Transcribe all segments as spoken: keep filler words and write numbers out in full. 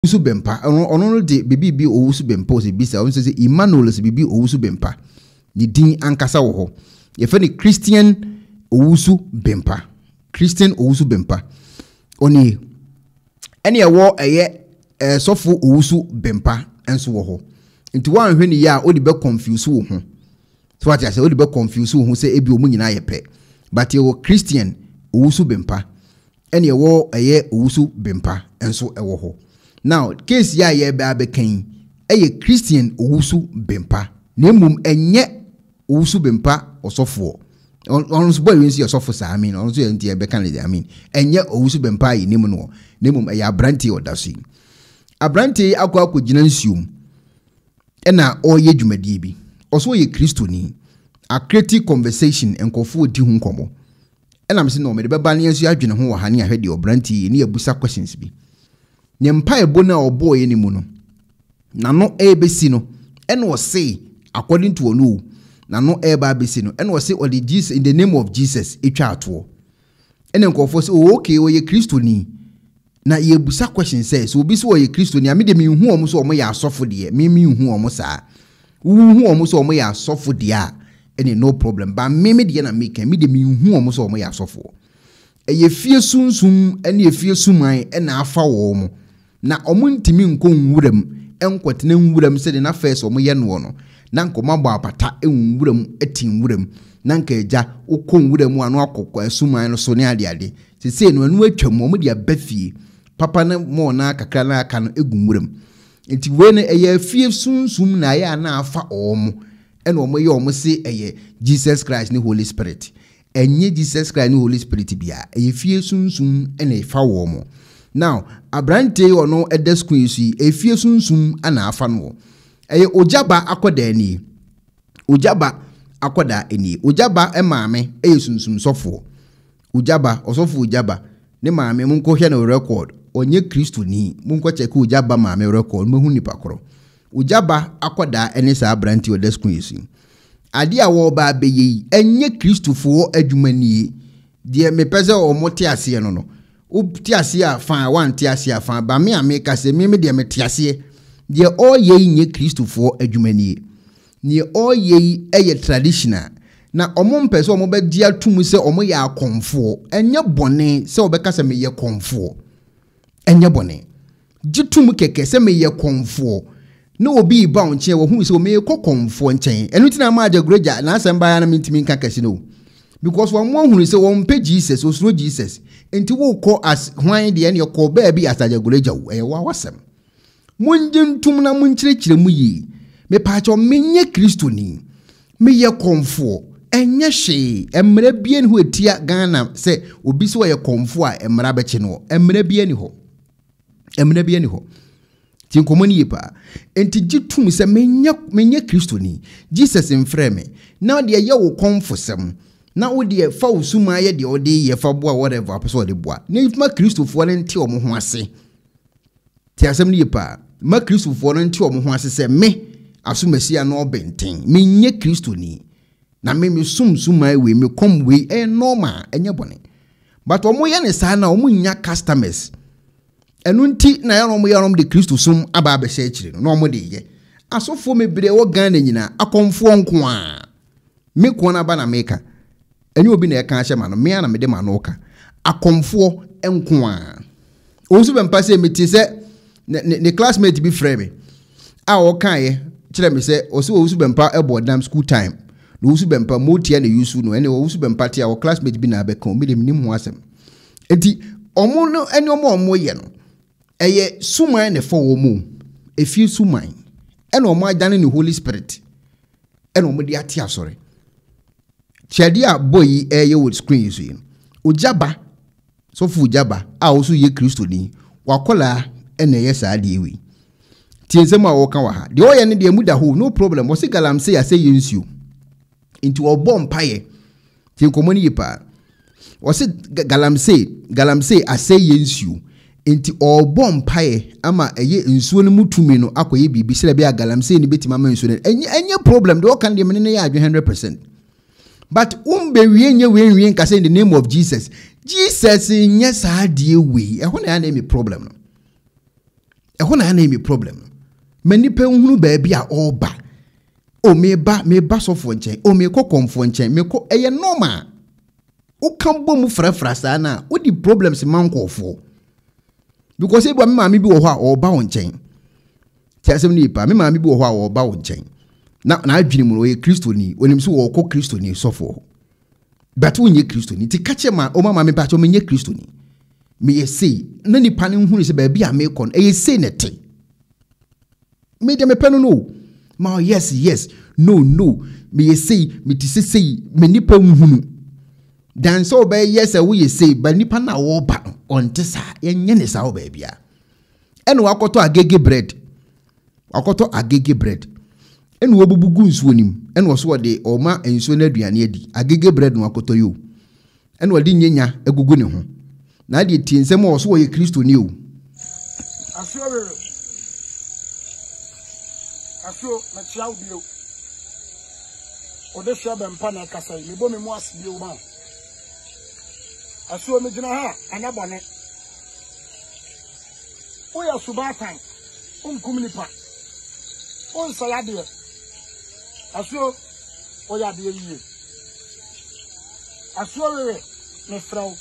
Owusu bempah ono no de bibi bi Owusu bempah o se bisa o se Emmanuel se bibi Owusu bempah ni din ankasa wo ho ye fe ni Christian Owusu bempah Christian Owusu bempah oni ene ye wo eye eh, sofo Owusu bempah enso wo ho nti wan hwe ni ya o de be confuse wo ho so what I say o de be confuse wo ho se ebi o mu nyina ye pe but ye wo Christian Owusu bempah ene ye wo eye Owusu bempah enso e wo ho. Now, case ya ye ba be kan eye Christian Owusu bempah na mum enye Owusu bempah osofo on so boy we see osofo sa I mean on so enti e be kan I mean enye Owusu bempah yi nim no na mum eye abranti odaso abranti akwa akogina nsuom e na oye dwumadi bi oso ye Kristoni a creative conversation enkofo odi hu nkomo e na me se no me de beba ne ensu adwene ho wa ha ne ahwede obranti ne abusa questions bi nyempa ebo na obo ye ni mu no na no ebesi no ene o say according to onu na no eba besi no ene o say o the Jesus in the name of Jesus etwa ato ene nkofo say oh okay o ye Kristoni na ye busa question say so obi so o ye Kristoni a me de me hu omo so omo ya asofo de me me hu omo saa wu hu omo so omo ya asofo de a ene no problem ba me me de na me kan me de me hu omo so omo ya asofo eye fie sunsum ene ye fie suman ene afa wo mo na omo ntimi nko nwuram enkwetene nwuram se de na first omo ye no no na nkoma gba apata enwuram eti nwuram na nka eja ukọ nwuram anu akokọ asuman no so ne ade ade se se no anu atwam omo de abafie papa na mo na kakra na aka no egu nwuram enti we ne eye fie sunsum na ya na afa omo ene omo ye omo se eye Jesus Christ ne Holy Spirit enye Jesus Christ ne Holy Spirit bia eye fie sunsum ene ifa wo mo. Now, abrante ono edesku isi efie sunsum ana afa no. Eye ojaba akoda ani. Ojaba akoda ani. Ojaba e maame eye sunsum sofo. Ojaba osofo ojaba ne maame munko hwe no record. Onye Kristoni munko check ojaba maame record mehu nipa koro. Ojaba akoda ene sa abrante odesku isi. Ade a wo ba beye enye Kristofo adwumani. Die mepese o mote ase no no. Upti asia fan wan ti asia fan ba me ameka se me me de me ti asie de oye nye Kristofo adwumani ne oye eye traditional na omo mpese omo be dia tum se omo ya akonfo enye bone se obeka se me ye konfo enye bone gitum keke se me ye konfo na obi ba onche wo hu se o me ye konfo nchen enu tina ma ajagureja na asem ba ya na mintimi nka kese no because one one who say one pay Jesus or slow Jesus enti wo call as hwan de ne call baby as ajaguleja wo e wa wasem munjintum na munchirechire mu yi me paacho menye Kristoni me ye konfo enye hwe emre bie ne ho etia Ghana se obi so ye konfo a emra beche no emre bie ne ho emre bie ne ho tin komoni yipa enti gitum se menye menye Kristoni Jesus mfrɛ me na de ye wo konfo sem na wo de fa usuma ye de ode ye fa boa whatever apeso de boa na ifma Kristofo ne nte omo ho ase ti asem ne yipa ma Kristofo ne nte omo ho ase se me asomasia no obenten menye Kristoni na me me sum suma we me kom we e normal enye bone but omo ye ne sa na omo nya customers enu nti na ya no omo ya no de Kristo sum aba aba sha akire no omo de ye asofo mebre wo Ghana nyina akonfo nko a me ko na ba na meka enye obi na eka ahye ma no me na me de ma no ka akonfo enko a Owusu bempah se meti se ne classmate bi frɛ me a o kan ye kire me se o se Owusu bempah e board dam school time no Owusu bempah motia na yusu no ene Owusu bempah tia o classmate bi na be kan me de nim ho asem enti omo no ene omo omo ye no eye suman ne fo wo mu efie suman ene omo adane ne Holy Spirit ene omo de ate asore Chadia boy eye with screen so yin. Ojaba so fu ojaba a osu ye Kristoni wakola ene ye sa de wi. Tiensem a wo kan wa ha. De oye ne de muda ho no problem. Wo se Galamseyers say yensuo. Into obo mpaye. Tien komoni yipa. Wo se Galamsey Galamsey asay yensuo. Into obo mpaye ama eye nsuo ne mutumi no akoye bibi sele be Galamsey ni betima ma nsuo ne. Enye enye problem de wo kan de me ne ya adwe one hundred percent. But umbe wienye wienye nka say in the name of Jesus. Jesus yes adi we. E ho na ya na me problem no. ɛhɔ na na me problem many pe hunu baabi a oba o me ba me ba sofo nkyɛn o me kɔ komfo nkyɛn me kɔ ɛyɛ normal o kan bɔ mu frafra saa na o di problems man kɔfo because e bo me maame bi wɔ hɔ a oba wo nkyɛn ti asɛm ni pa me maame bi wɔ hɔ a oba wo nkyɛn na na adwene mu no ye kristoni onim so wɔ kɔ kristoni sofo but wo nye kristoni ti ka che ma o mama me ba che o me nye kristoni me ye sei na nipa ne hunu se baabi a me kɔ no ɛyɛ sei nete me de me pɛ no no ma yes yes no no me ye say me ti say say me nipa nhunu dan so be yes we ye say ba nipa na wo ba on tesa ye nye ne sa wo ba bia ene wakoto agege bread wakoto agege bread ene wo bubugu nsuo nim ene wo so wo de o ma nsuo na aduane adi agege bread no wakoto yo ene wo de nyenya egugu ne ho na de tie nsem wo so wo ye kristo ni o asio asio na chiao bio ode hwa bempah na kasa me bo me mu asbi o ma asio me gina ha anabone o ya subatan um kumnipa on salade asio o ya de yiye asio wewe me frau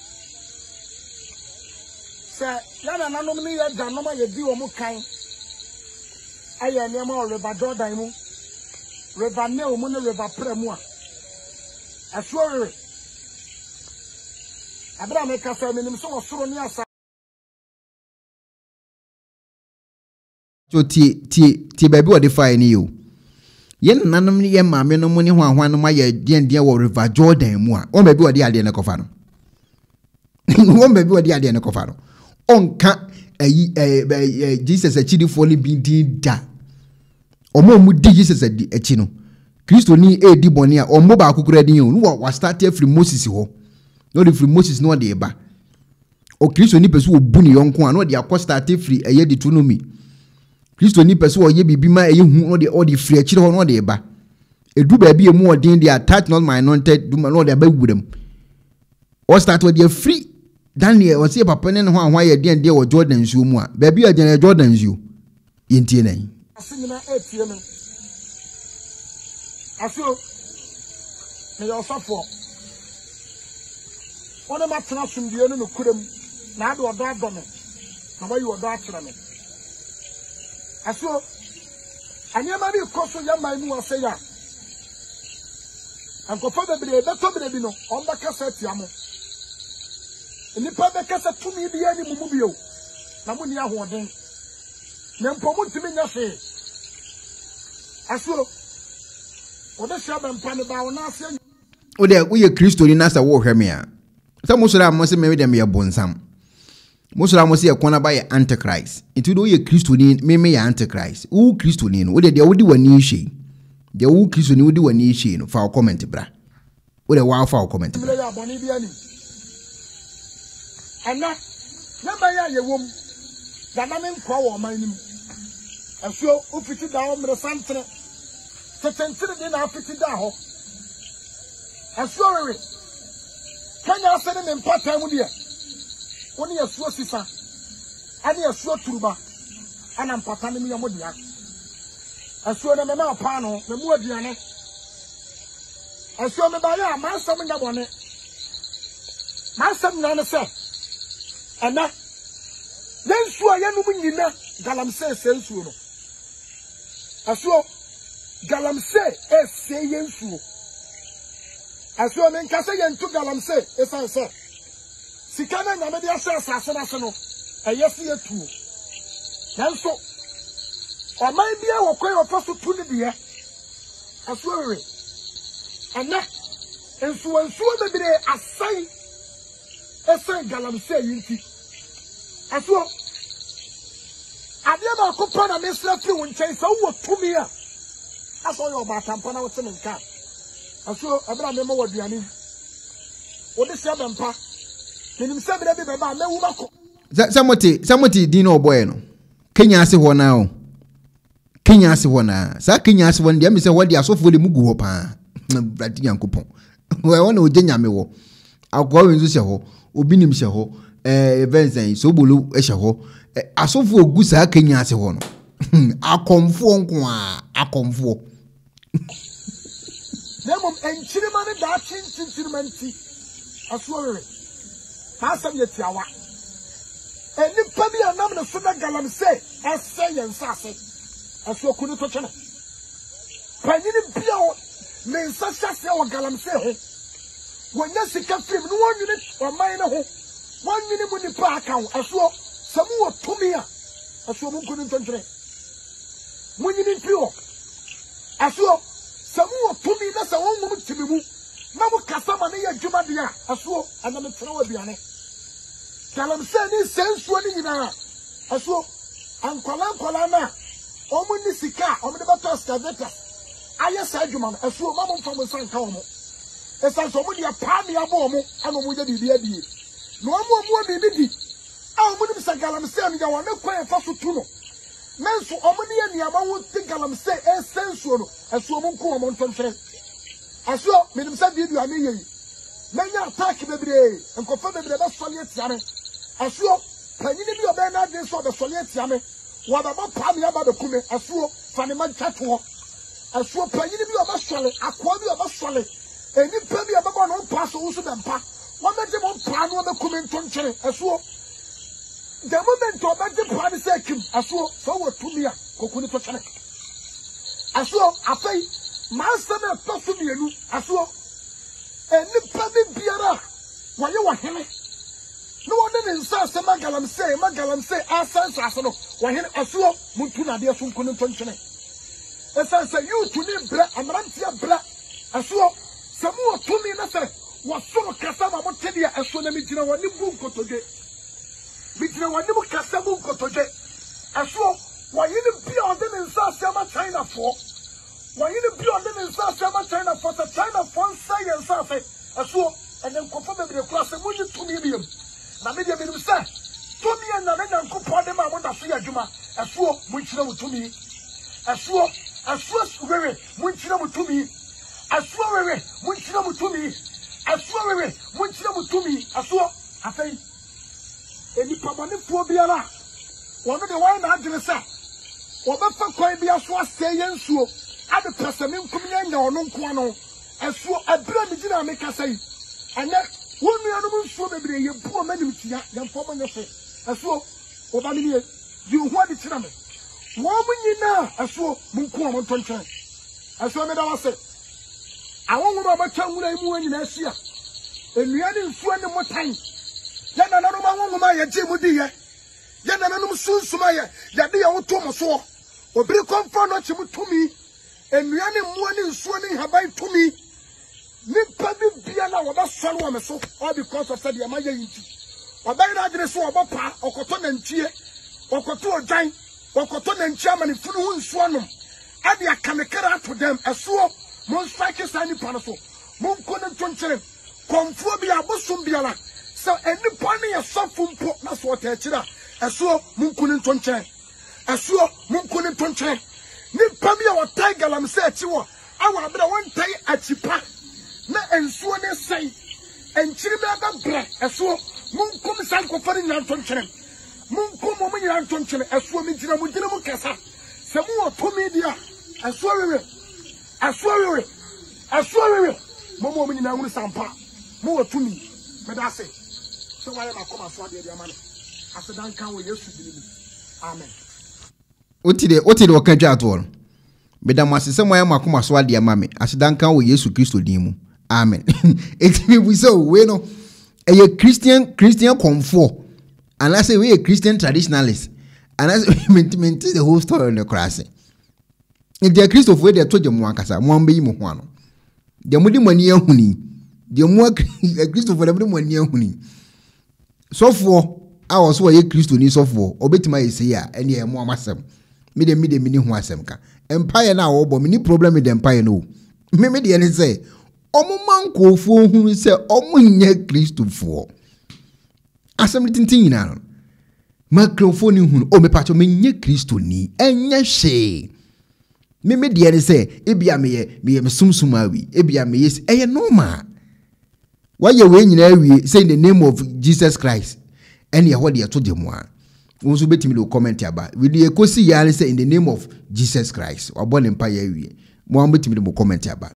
se yana nanom ni ya danoma ye di o mu kan aye ne ma River Jordan mu River Nile mu ne River Premu a asore abra me ka fa menim so osoro ni asa so ti ti ti baby o de fa ni yo ye nanom ni ye maame no mu ni hwan hwan no ma ye den den wo River Jordan mu a o baby o de ade ne kofa no o baby o de ade ne kofa no onka ayi eh Jesus achidi fo ni bi din da omo mu di Jesus adi achi no Kristo ni e di boni a omo ba akukura din o no wa start free Moses ho no the free Moses no de ba o Kristo ni pesu obu ni yonko a no de akọ start free eye Deuteronomy Kristo ni pesu o ye bibi ma eye hu no de o de free achi ho no de ba edu ba bi emu odin de attach not my anointed do no de ba wudam o start o de free Daniel was say papa ne ho ahwa ye den de wo Jordan nsuo mu a ba bi a gyan Jordan nsuo yentie nan asinina etie me asio me yo sofo wona ma tena sumdie no kuram na ade odo adome na ba yi odo akere me asio anyama bi koso ya mai mu ase ya ankofa bebre beto bebre bi no on ba kasa tiamo nipa be kasa tumi bi ani mumu bio na mu ni ahoden na mpomu ntimi nya hwe asuro ode hwa bempah ne ba wona ase ode wo ye Kristo ni na sa wo hweme a sa musura mo se me dem ye bonsam musura mo se ye kona ba ye antichrist itu do ye Kristo ni me me ye antichrist wo Kristo ni no ode de wo di wani hwe de wo Kristo ni wo di wani hwe no fa comment bra ode wa fa comment bra ya boni bi ani ana na ba ya ye wom da na me nkwa wo man nim aso ofiti da o mre santre tetentre de na afiti da ho aso wewe kanya asene me mpata mu dia woni aso sisa ani aso turuba ana mpata ne me yo dia aso na me ma pa no me mu aduane aso me ba ya ma sam nya bone ma sam nya ne se ana lensu a yanu nyina Galamseyers sensu no aso Galamseyers ese yensu aso men kase yentu Galamseyers esa se sikana na me dia se asase na se no eyesi etu nanso o man bia wo koy wo so tu ne bia aso wewe ana ensu ensu bebre asai esa Galamseyers yinti aso ade ba ko pa na mesra fi won chen sa wo tumi a aso yo ba tampa na wo se nka aso abra me mo waduane wo de se bempah menim se bere bi be ba mewu mako samoti samoti din no boy no Kenya ase ho na o Kenya ase ho na sa Kenya ase ho ndi am se wo de asofo le mugu ho pa brati yankopon we wona o nyame wo akwa wenzu se ho obi nim se ho eh events so bolu e se ho asofo ogu saa Kenya ase ho no akomfo nko a akomfo Nemom enchirima ne da chinchirima nti asowe pasam ye tiawa enipa bi anam ne so na galamsey ese ye nsase aso kunu to chene panyini bia o me nsase ase o galamsey ho wonya sika fim no wonwini o man ne ho wonwini mu nipa aka ho aso samu wo tumi a aso mu kunu to chene munyini pio aso samu wo tumi na sa won mu timi mu na mu kasa ma ne ya dwuma de a aso ana me tena wa biane Galamsey ni sensuo ni nyina aso ankwala ankwala na omu ni sika omu de bato scavengers aye sa adwuma no aso ma mo mfa mo sanka omu esa so omu de pa me abo omu ana omu de bibi adie no omu omu bibi di a omu ni sa Galamsey ni ya wona kwan fa so tu no nanso omu ni ya niama wo te Galamsey e sensuo no aso omu nko omu ntonfere aso menim sa video ame yi nanya attack bebre enkofa bebre ba sole atiare aso panyini bi obe na de so be sole atiame wa ba pa me aba be kume aso fa ne man twato aso panyini bi oba sole akwa bi oba sole eni pa bi oba ba no pa so Owusu bempa wa me de mo pa no be kume ntonchere aso the moment oba de pa ne say kim aso so wo tumi a kokuni to chere aso afai master na to so mienu aso enipa bi biara wa ye wa hene no one ne nsa se ma Galamsey ma Galamsey asansa aso no wa hene aso muntu na de so nkunu tonchene esa se you to ni bra amrantia bra aso samu otumi na se wa so kasa ma motede aso na mi gina woni bu nkotoje mi gina woni mu kasa bu nkotoje aso wa yene bia ode ne nsa se ma China fo wa yene bia ode ne nsa se ma China fo se China fo nsa ye nsa se aso ene nkofo bebre kura se mu ni tumi biem na me de benim se tumi na me na nkofo de ma mo da so ya dwuma aso mu kyire mu tumi aso aso wewe mu kyire mu tumi aso wewe mu kyire mu tumi aso wewe mu kyire mu tumi aso afei eni pamane fo biara wono de wan na adene se obefa kwan bia so aseye nsuo ade pesame nkumnya nya ono nko ano aso abra mi gina me kasai ane wonu anu nsuo bebre ye buo manim tia yamfo mo nyefe aso oba mi ye di hu ade kira me wo mu nyina aso mu nko mo ntontwen aso me da wase awon wo ba twa nwura imu anyina asia enua ne nsuo ne motan ya na nanu ma won ma ye je mu di ye ya na nanu sunsuma ye ya de ye woto mo so obiri konfa no chimu tumi enua ne muo ne nsuo ne haban tumi nipa bi bia na woba sɔre wo me so all because of said yama yinti obai na adre so oba pa okoto na ntie okoto odwan okoto na ntie amane funu hu nsuo nom ade akamekara to dem ɛso mon strike sani pa so mon kono tonkyere konfo bi abosom biara so enipa ne yesofo mpo na so ta akira ɛso mon kono tonkyere ɛso mon kono tonkyere nipa bi a wotai Galamsey akyi wo awa abra won tai achipa na ensuo ne sei enchiri be aba bra eso munkum san ko fari nyan tonkyere munkum mo nyan tonkyere eso mi gina mu gina mu kesa se mu wo tomi dia eso wewe eso wewe eso wewe mo mo nyina hunu sampa mo wo tomi me da se so wa ya makoma so ade dia ma ne asedan kan wo Yesu bi ni amen otide otide wo kan dwa to me da mo asese mo ya makoma so ade ma me asedan kan wo Yesu Kristo din mu amen. It's me we so we no a Christian Christian comfort and I say we a Christian traditionalist and I say maintain the whole story on the cross. If they are Christopher we they told you mo ankasa mo ambe yi mo ho ano. They mo di mani ehuni. They mo Christopher dem di mani ehuni. So for I was so a Christo ni so for obetima yi say ya ene e mo amasem. Me dem me dem ni ho asem ka. Empire na wo bo me ni problem with the empire no. Me me dey say omo mankofo hu se omo nye Kristofo asem tintin nyina no microphone hu o me pacho me nye Kristo ni enye hwe me me de ne se ebia me ye me ye sumsum awi ebia me yes eye normal why ye we nyina awi say in the name of Jesus Christ ene ye ho de to de mo a nso betimi do comment aba we dey kosi yale say in the name of Jesus Christ wabɔ ne mpa ya wie mo am betimi do comment aba